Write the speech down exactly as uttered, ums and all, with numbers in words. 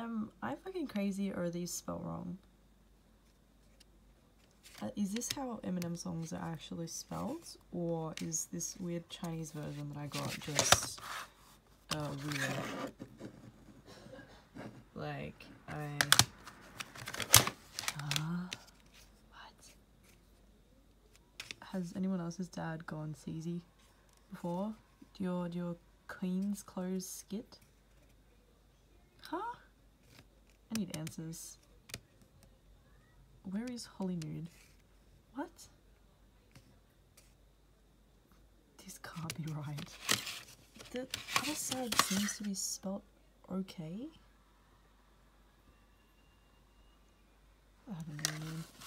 Am I fucking crazy or are these spelled wrong? Uh, is this how Eminem songs are actually spelled? Or is this weird Chinese version that I got just uh, weird? Like, I... Uh, what? Has anyone else's dad gone seasy before? Do your, do your queens clothes skit? Huh? I need answers. Where is Holly Nude? What? This can't be right. The other side seems to be spelt okay. I don't know, man.